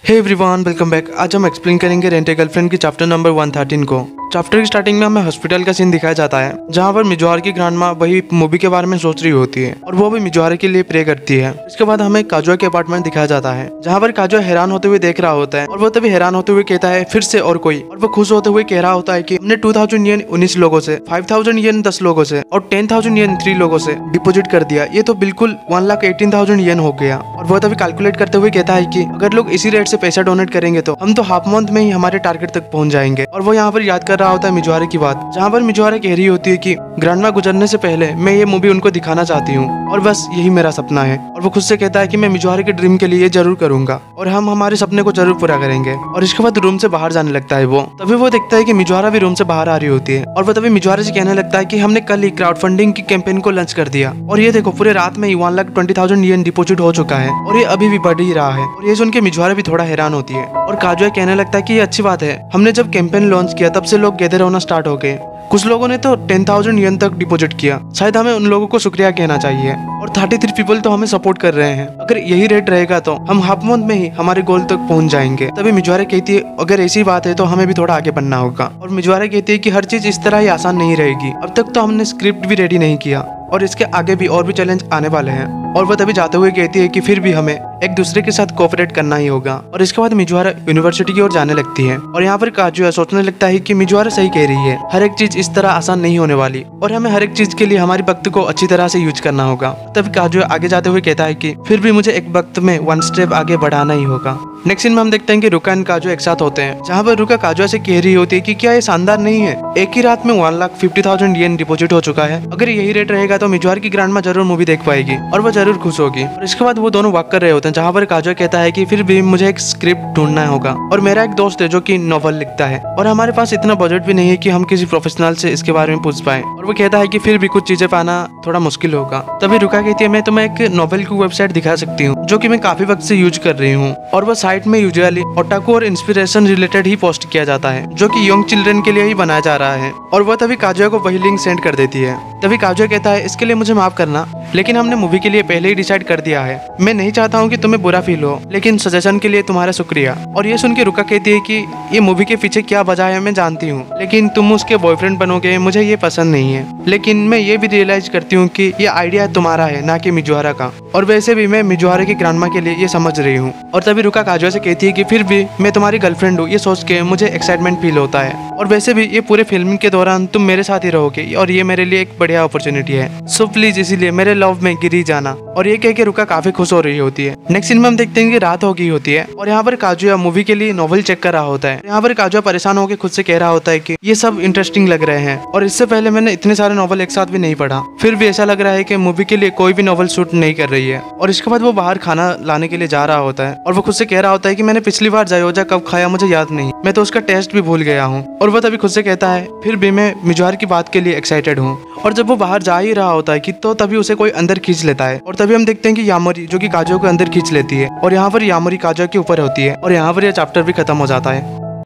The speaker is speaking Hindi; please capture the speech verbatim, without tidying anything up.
Hey everyone, welcome back. आज हम एक्सप्लेन करेंगे रेंट ए गर्लफ्रेंड की चैप्टर नंबर वन थर्टीन को। चैप्टर की स्टार्टिंग में हमें हॉस्पिटल का सीन दिखाया जाता है, जहाँ पर मिजुहार की ग्रैंडमा वही मूवी के बारे में सोच रही होती है और वो भी मिजुहार के लिए प्रे करती है। इसके बाद हमें काजुआ के अपार्टमेंट दिखाया जाता है, जहाँ पर काजुआ हैरान होते हुए देख रहा होता है और वो तभी हैरान होते हुए कहता है फिर से और कोई, और वो खुश होते हुए कह रहा होता है कि हमने टू थाउजेंड येन उन्नीस लोगों से, फाइव थाउजेंड येन दस लोगों से और टेन थाउजेंड येन थ्री लोगों से डिपोजिट कर दिया। ये तो बिल्कुल one lakh eighteen thousand yen हो गया। और वो तभी कैलकुलेट करते हुए कहता है कि अगर लोग इसी रेट से पैसा डोनेट करेंगे तो हम तो हाफ मंथ में ही हमारे टारगेट तक पहुंच जाएंगे। और वो यहाँ पर याद कर रहा होता है मिजुहारा की बात, जहाँ पर मिजुहारा कह रही होती है कि ग्रैंडमा गुजरने से पहले मैं ये मूवी उनको दिखाना चाहती हूँ और बस यही मेरा सपना है। और वो खुद से कहता है कि मैं मिजुहारा के ड्रीम के लिए ये जरूर करूंगा और हम हमारे सपने को जरूर पूरा करेंगे। और इसके बाद रूम से बाहर जाने लगता है वो। तभी वो देखता है कि मिजुहारा भी रूम से बाहर आ रही होती है और वो तभी मिजुहारा से कहने लगता है कि हमने कल ही क्राउड फंडिंग की कैंपेन को लॉन्च कर दिया और ये देखो पूरे रात में ही one lakh twenty thousand yen deposit हो चुका है और ये अभी भी बढ़ ही रहा है। और ये सुन के मिजुहारा भी थोड़ा हैरान होती है और काजुआ कहने लगता है कि ये अच्छी बात है, हमने जब कैंपेन लॉन्च किया तब से लोग गैदर होना स्टार्ट हो गए। कुछ लोगों ने तो टेन थाउजेंड येन तक डिपॉजिट किया, शायद हमें उन लोगों को शुक्रिया कहना चाहिए। और थर्टी थ्री पीपल तो हमें सपोर्ट कर रहे हैं। अगर यही रेट रहेगा तो हम हाफ मंथ में ही हमारे गोल तक पहुंच जाएंगे। तभी मिजुहारा कहती है अगर ऐसी बात है तो हमें भी थोड़ा आगे बढ़ना होगा। और मिजुहारा कहती है कि हर चीज इस तरह ही आसान नहीं रहेगी, अब तक तो हमने स्क्रिप्ट भी रेडी नहीं किया और इसके आगे भी और भी चैलेंज आने वाले हैं। और वो तभी जाते हुए कहती है कि फिर भी हमें एक दूसरे के साथ कोऑपरेट करना ही होगा। और इसके बाद मिजुहारा यूनिवर्सिटी की ओर जाने लगती है और यहाँ पर काजुआ सोचने लगता है कि मिजुहारा सही कह रही है, हर एक चीज इस तरह आसान नहीं होने वाली और हमें हर एक चीज के लिए हमारी वक्त को अच्छी तरह से यूज करना होगा। तभी काजुआ आगे जाते हुए कहता है कि फिर भी मुझे एक वक्त में वन स्टेप आगे बढ़ाना ही होगा। नेक्स्ट सीन में हम देखते हैं कि रुका एंड काजुआ एक साथ होते हैं, जहाँ पर रुका काजुआ से कह रही होती है कि क्या ये शानदार नहीं है, एक ही रात में one lakh fifty thousand yen deposit हो चुका है। अगर यही रेट रहेगा तो मिजुहार की ग्रैंडमा जरूर मूवी देख पाएगी और वो जरूर खुश होगी। और इसके बाद वो दोनों वॉक कर रहे होते हैं, जहाँ पर काजुआ कहता है कि फिर भी मुझे एक स्क्रिप्ट ढूंढना होगा और मेरा एक दोस्त है जो कि नॉवल लिखता है और हमारे पास इतना बजट भी नहीं है कि हम किसी प्रोफेशनल से इसके बारे में पूछ पाए। और वो कहता है कि फिर भी कुछ चीजें पाना थोड़ा मुश्किल होगा। तभी रुका कहती है मैं तुम्हें एक नॉवल की वेबसाइट दिखा सकती हूँ जो कि मैं काफी वक्त से यूज कर रही हूँ और वो साइट में यूजुअली ओटाकू और इंस्पिरेशन रिलेटेड ही पोस्ट किया जाता है, जो कि यंग चिल्ड्रन के लिए ही बनाया जा रहा है। और वो तभी काजुआ को वही लिंक सेंड कर देती है। तभी काजुआ कहता है इसके लिए मुझे माफ करना, लेकिन हमने मूवी के लिए पहले ही डिसाइड कर दिया है। मैं नहीं चाहता हूँ कि तुम्हें बुरा फील हो, लेकिन सजेशन के लिए तुम्हारा शुक्रिया। और ये सुन के रुका कहती है कि ये मूवी के पीछे क्या वजह है मैं जानती हूँ, लेकिन तुम उसके बॉयफ्रेंड बनोगे मुझे ये पसंद नहीं है। लेकिन मैं ये भी रियलाइज करती हूँ कि ये आइडिया तुम्हारा है ना कि मिजुहारा का, और वैसे भी मैं मिजुहारा की ग्रैंडमा के लिए ये समझ रही हूँ। और तभी रुका काजुआ से कहती है कि फिर भी मैं तुम्हारी गर्लफ्रेंड हूँ, ये सोच के मुझे एक्साइटमेंट फील होता है। और वैसे भी ये पूरे फिल्म के दौरान तुम मेरे साथ ही रहोगे और ये मेरे लिए एक बढ़िया अपॉर्चुनिटी है, सो प्लीज इसीलिए मेरे लव में गिरी जाना। और ये कह के रुका काफी खुश हो रही होती है। नेक्स्ट सीन में हम देखते हैं कि रात हो गई होती है और यहाँ पर काजुआ मूवी के लिए नॉवल चेक कर रहा होता है। यहाँ पर काजुआ परेशान होकर खुद से कह रहा होता है कि ये सब इंटरेस्टिंग लग रहे हैं और इससे पहले मैंने इतने सारे नॉवल एक साथ भी नहीं पढ़ा, फिर भी ऐसा लग रहा है कि मूवी के लिए कोई भी नॉवल शूट नहीं कर रही है। और इसके बाद वो बाहर खाना लाने के लिए जा रहा होता है और वो खुद से कह रहा होता है कि मैंने पिछली बार जायोजा कब खाया मुझे याद नहीं, मैं तो उसका टेस्ट भी भूल गया हूँ। और वो तभी खुद से कहता है फिर भी मैं मिजुहार की बात के लिए एक्साइटेड हूँ। और जब वो बाहर जा ही रहा होता है कि तो तभी उसे कोई अंदर खींच लेता है और तभी हम देखते हैं कि यामोरी जो कि काजुआ को अंदर खींच लेती है और यहाँ पर यामोरी काजुआ के ऊपर होती है और यहाँ पर यह चैप्टर भी खत्म हो जाता है।